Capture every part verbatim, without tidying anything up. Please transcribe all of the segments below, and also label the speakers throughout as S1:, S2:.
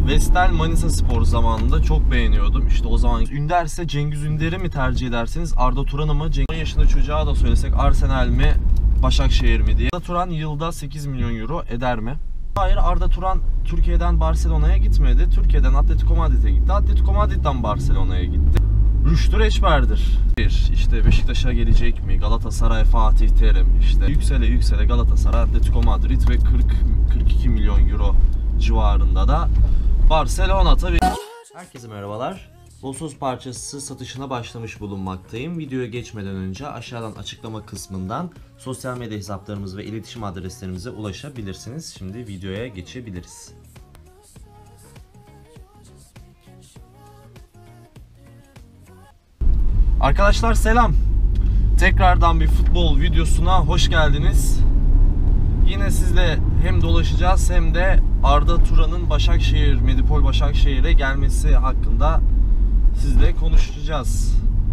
S1: Vestel Manisaspor zamanında çok beğeniyordum. İşte o zaman Ünder'se Cengiz Ünder'i mi tercih ederseniz, Arda Turan'ı mı? on yaşında çocuğa da söylesek Arsenal mi, Başakşehir mi diye. Arda Turan yılda sekiz milyon euro eder mi? Hayır, Arda Turan Türkiye'den Barcelona'ya gitmedi. Türkiye'den Atletico Madrid'e gitti. Atletico Madrid'den Barcelona'ya gitti. Rüştü Reçber'dir. İşte Beşiktaş'a gelecek mi? Galatasaray, Fatih Terim. İşte yüksele yüksele Galatasaray, Atletico Madrid ve kırk kırk iki milyon euro civarında da Barcelona tabii. Herkese merhabalar. Bolsuz parçası satışına başlamış bulunmaktayım. Videoya geçmeden önce aşağıdan açıklama kısmından sosyal medya hesaplarımız ve iletişim adreslerimize ulaşabilirsiniz. Şimdi videoya geçebiliriz. Arkadaşlar selam. Tekrardan bir futbol videosuna hoş geldiniz. Yine sizle hem dolaşacağız hem de Arda Turan'ın Başakşehir, Medipol Başakşehir'e gelmesi hakkında sizle konuşacağız.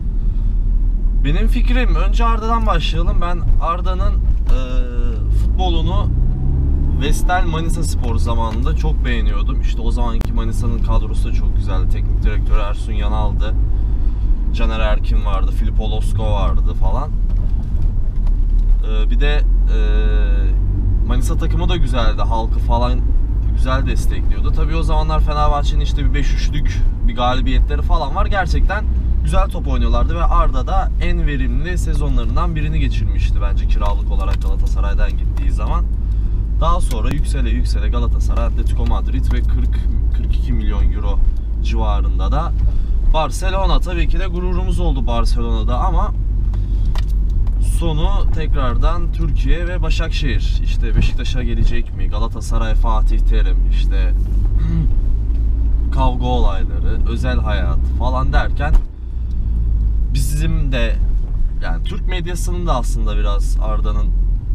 S1: Benim fikrim, önce Arda'dan başlayalım. Ben Arda'nın e, futbolunu Vestel Manisaspor zamanında çok beğeniyordum. İşte o zamanki Manisa'nın kadrosu da çok güzeldi. Teknik direktörü Ersun Yanal'dı. Caner Erkin vardı, Filip Olosko vardı falan. Ee, bir de e, Manisa takımı da güzeldi, halkı falan güzel destekliyordu. Tabii o zamanlar Fenerbahçe'nin işte bir beş üçlük bir galibiyetleri falan var. Gerçekten güzel top oynuyorlardı ve Arda da en verimli sezonlarından birini geçirmişti bence kiralık olarak Galatasaray'dan gittiği zaman. Daha sonra yüksele yüksele Galatasaray, Atletico Madrid ve kırk kırk iki milyon euro civarında da Barcelona, tabii ki de gururumuz oldu Barcelona'da, ama sonu tekrardan Türkiye ve Başakşehir. İşte Beşiktaş'a gelecek mi? Galatasaray, Fatih Terim, işte kavga olayları, özel hayat falan derken bizim de, yani Türk medyasının da aslında biraz Arda'nın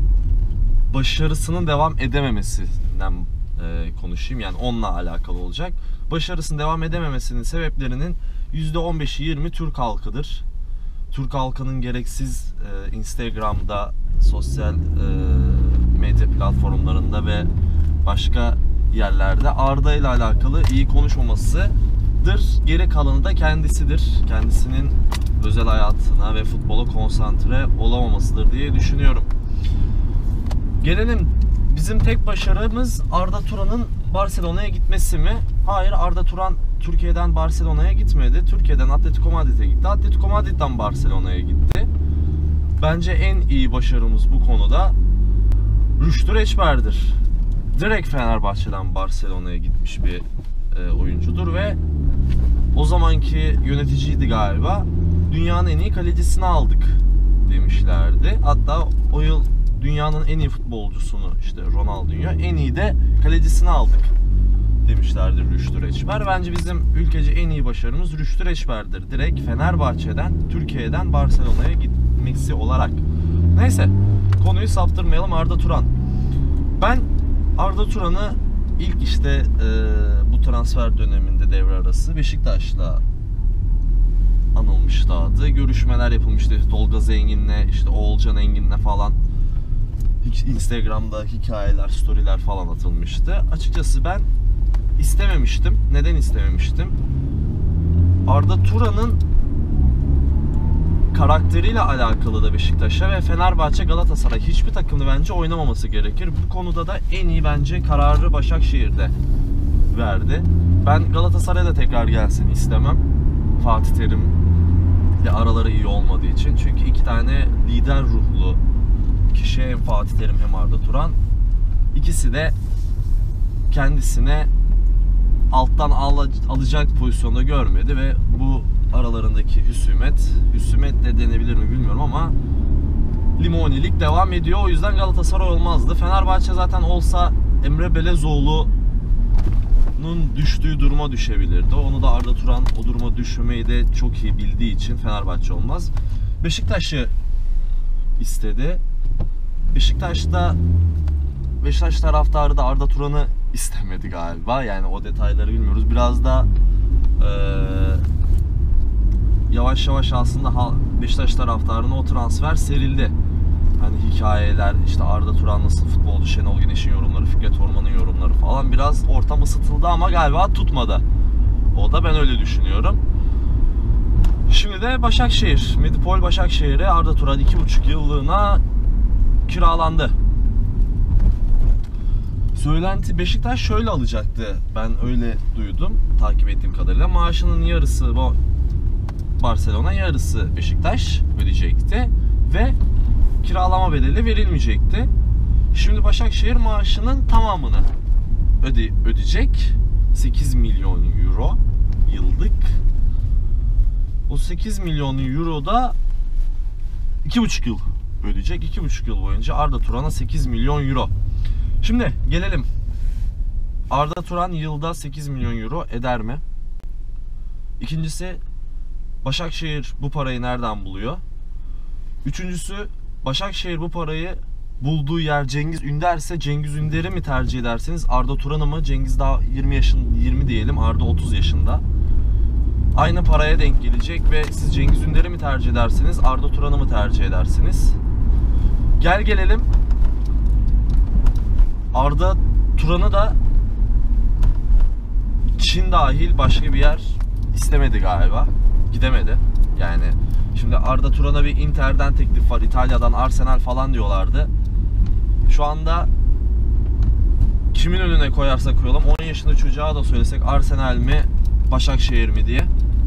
S1: başarısının devam edememesinden e, konuşayım. Yani onunla alakalı olacak. Başarısının devam edememesinin sebeplerinin yüzde on beşi yirmi Türk halkıdır. Türk halkının gereksiz e, Instagram'da, sosyal e, medya platformlarında ve başka yerlerde Arda ile alakalı iyi konuşmamasıdır. Geri kalanı da kendisidir. Kendisinin özel hayatına ve futbola konsantre olamamasıdır diye düşünüyorum. Gelelim, bizim tek başarımız Arda Turan'ın Barcelona'ya gitmesi mi? Hayır, Arda Turan Türkiye'den Barcelona'ya gitmedi. Türkiye'den Atletico Madrid'e gitti. Atletico Madrid'den Barcelona'ya gitti. Bence en iyi başarımız bu konuda Rüştü Reçber'dir. Direkt Fenerbahçe'den Barcelona'ya gitmiş bir e, oyuncudur ve o zamanki yöneticiydi galiba. Dünyanın en iyi kalecisini aldık demişlerdi. Hatta o yıl dünyanın en iyi futbolcusunu, işte Ronaldinho, en iyi de kalecisini aldık demişlerdi Rüştü Reçber. Bence bizim ülkece en iyi başarımız Rüştü Reçber'dir. Direkt Fenerbahçe'den, Türkiye'den Barcelona'ya gitmesi olarak. Neyse, konuyu saptırmayalım. Arda Turan. Ben Arda Turan'ı ilk işte e, bu transfer döneminde devre arası Beşiktaş'la anılmıştı adı. Görüşmeler yapılmıştı. Tolga Zengin'le, işte Oğulcan Engin'le falan Instagram'da hikayeler, storyler falan atılmıştı. Açıkçası ben istememiştim. Neden istememiştim? Arda Turan'ın karakteriyle alakalı da Beşiktaş'a ve Fenerbahçe, Galatasaray hiçbir takımda bence oynamaması gerekir. Bu konuda da en iyi bence kararı Başakşehir'de verdi. Ben Galatasaray'a tekrar gelsin istemem. Fatih Terim ile araları iyi olmadığı için. Çünkü iki tane lider ruhlu kişi, hem Fatih Terim hem Arda Turan, ikisi de kendisine alttan al alacak pozisyonda görmedi ve bu aralarındaki husumet, husumet de denebilir mi bilmiyorum ama limonilik devam ediyor. O yüzden Galatasaray olmazdı. Fenerbahçe zaten olsa Emre Belezoğlu'nun düştüğü duruma düşebilirdi. Onu da Arda Turan o duruma düşmeyi de çok iyi bildiği için Fenerbahçe olmaz. Beşiktaş'ı istedi. Beşiktaş'ta Beşiktaş taraftarı da Arda Turan'ı istemedi galiba. Yani o detayları bilmiyoruz. Biraz da e, yavaş yavaş aslında Beşiktaş taraftarına o transfer serildi. hani hikayeler, işte Arda Turan nasıl futbolcu, Şenol Güneş'in yorumları, Fikret Orman'ın yorumları falan, biraz ortam ısıtıldı ama galiba tutmadı. O da ben öyle düşünüyorum. Şimdi de Başakşehir, Medipol Başakşehir'e Arda Turan iki buçuk yıllığına kiralandı. Söylenti Beşiktaş şöyle alacaktı. Ben öyle duydum, takip ettiğim kadarıyla. Maaşının yarısı bu Barcelona, yarısı Beşiktaş ödeyecekti ve kiralama bedeli verilmeyecekti. Şimdi Başakşehir maaşının tamamını öde ödeyecek. sekiz milyon euro yıllık. O sekiz milyon euro da iki buçuk yıl ödeyecek. iki buçuk yıl boyunca Arda Turan'a sekiz milyon euro. Şimdi gelelim. Arda Turan yılda sekiz milyon euro eder mi? İkincisi, Başakşehir bu parayı nereden buluyor? Üçüncüsü, Başakşehir bu parayı bulduğu yer Cengiz Ünder'se Cengiz Ünder'i mi tercih edersiniz, Arda Turan'ı mı? Cengiz daha yirmi yaşın yirmi diyelim, Arda otuz yaşında. Aynı paraya denk gelecek ve siz Cengiz Ünder'i mi tercih edersiniz, Arda Turan'ı mı tercih edersiniz? Gel gelelim, Arda Turan'ı da Çin dahil başka bir yer istemedi galiba. Gidemedi. Yani şimdi Arda Turan'a bir Inter'den teklif var, İtalya'dan Arsenal falan diyorlardı. Şu anda kimin önüne koyarsak koyalım, on yaşında çocuğa da söylesek Arsenal mi Başakşehir mi diye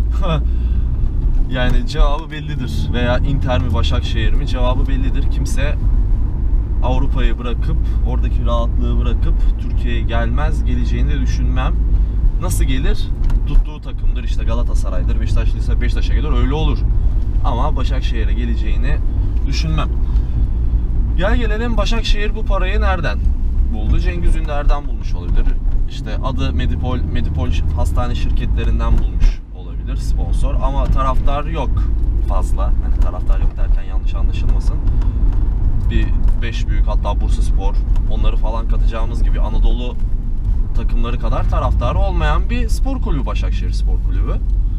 S1: yani cevabı bellidir. Veya Inter mi Başakşehir mi, cevabı bellidir. Kimse Avrupa'yı bırakıp, oradaki rahatlığı bırakıp Türkiye'ye gelmez, geleceğini de düşünmem. Nasıl gelir? Tuttuğu takımdır, işte Galatasaray'dır, Beşiktaşlıysa Beşiktaş'a gelir, öyle olur. Ama Başakşehir'e geleceğini düşünmem. Gel gelelim, Başakşehir bu parayı nereden buldu? Cengiz Ünder'den bulmuş olabilir. İşte adı Medipol, Medipol hastane şirketlerinden bulmuş olabilir sponsor. Ama taraftar yok fazla. Hani taraftar yok derken yanlış anlaşılmasın. Bir beş büyük, hatta Bursaspor, onları falan katacağımız gibi Anadolu takımları kadar taraftarı olmayan bir spor kulübü Başakşehir Spor Kulübü.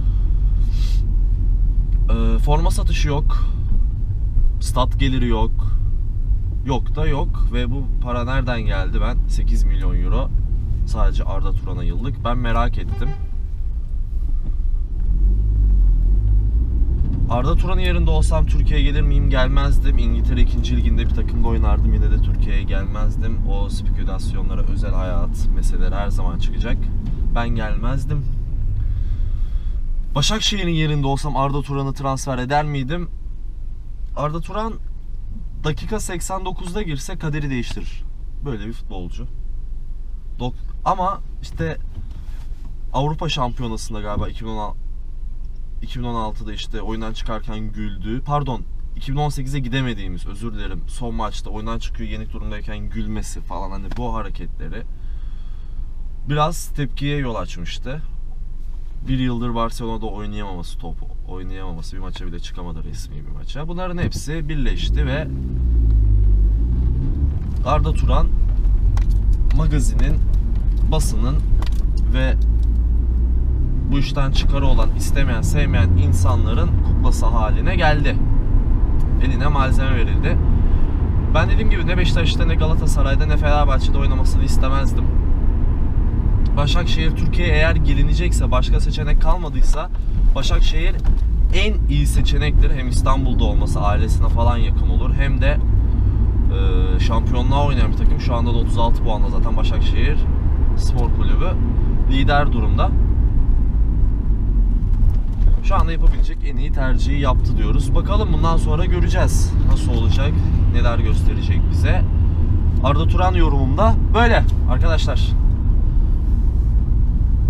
S1: Ee, forma satışı yok. Stat geliri yok. Yok da yok ve bu para nereden geldi? Ben sekiz milyon euro sadece Arda Turan'a yıllık. Ben merak ettim. Arda Turan'ın yerinde olsam Türkiye'ye gelir miyim? Gelmezdim. İngiltere ikinci liginde bir takımda oynardım. Yine de Türkiye'ye gelmezdim. O spekülasyonlara, özel hayat meseleleri her zaman çıkacak. Ben gelmezdim. Başakşehir'in yerinde olsam Arda Turan'ı transfer eder miydim? Arda Turan dakika seksen dokuzda girse kaderi değiştirir. Böyle bir futbolcu. Dok Ama işte Avrupa Şampiyonası'nda galiba iki bin on altıda işte oyundan çıkarken güldü. Pardon, iki bin on sekize gidemediğimiz, özür dilerim, son maçta oyundan çıkıyor yenik durumdayken gülmesi falan, hani bu hareketleri biraz tepkiye yol açmıştı. Bir yıldır Barcelona'da oynayamaması, top oynayamaması, bir maça bile çıkamadı, resmi bir maça. Bunların hepsi birleşti ve Arda Turan magazinin, basının ve bu işten çıkarı olan, istemeyen, sevmeyen insanların kuklası haline geldi. Eline malzeme verildi. Ben dediğim gibi ne Beşiktaş'ta, ne Galatasaray'da, ne Fenerbahçe'de oynamasını istemezdim. Başakşehir Türkiye'ye eğer gelinecekse, başka seçenek kalmadıysa Başakşehir en iyi seçenektir. Hem İstanbul'da olması, ailesine falan yakın olur, hem de e, şampiyonluğa oynayan bir takım. Şu anda da otuz altı puanla zaten Başakşehir Spor Kulübü lider durumda. Şu anda yapabilecek en iyi tercihi yaptı diyoruz. Bakalım bundan sonra göreceğiz. Nasıl olacak, neler gösterecek bize. Arda Turan yorumum da böyle arkadaşlar.